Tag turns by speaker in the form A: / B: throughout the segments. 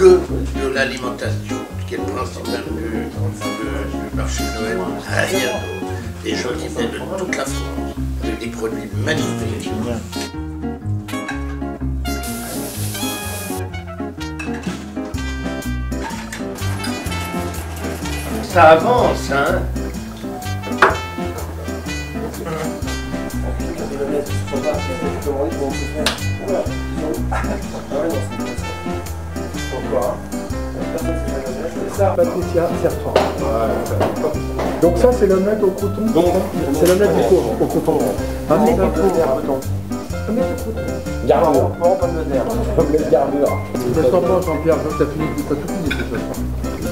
A: que de l'alimentation, qui est le principal du marché de Noël. Rien d'autre. Des gens qui viennent de toute la France, avec des produits magnifiques. Ça avance, hein?
B: Pourquoi? Patricia Sertran. Donc ça c'est l'omelette au coton. C'est l'omelette au coton. Omelette au coton. Garbure. Omelette garbure. Je ne sens pas Jean-Pierre, t'as tout fini ces choses.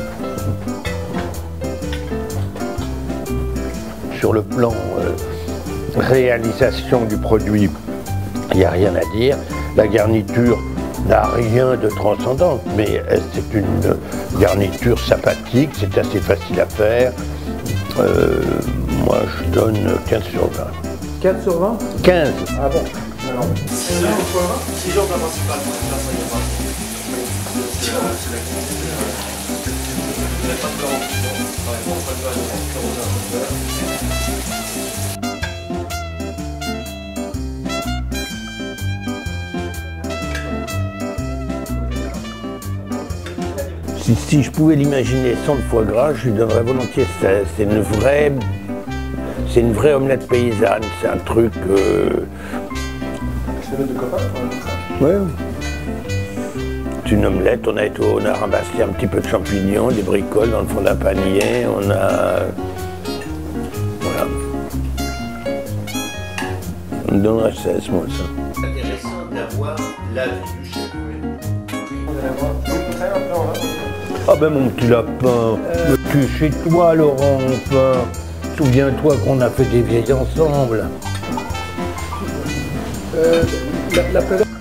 C: Sur le plan réalisation du produit, il n'y a rien à dire. La garniture n'a rien de transcendant, mais c'est une garniture sympathique, c'est assez facile à faire. Moi, je donne 15 sur 20.
B: 4 sur 20?
C: 15.
B: Ah bon? Alors,
D: 6 jours de principal.
C: Si je pouvais l'imaginer sans le foie gras, je lui donnerais volontiers 16. C'est une vraie omelette paysanne, c'est un truc...
B: c'est le de copain?
C: Ouais. C'est une omelette, on a ramassé un petit peu de champignons, des bricoles dans le fond d'un panier, on a... Voilà. On me donnerait 16, moi, ça.
A: C'est intéressant d'avoir l'avis du chef.
C: Ah ben mon petit lapin, tu es chez toi Laurent, enfin. Souviens-toi qu'on a fait des vieilles ensemble.
B: La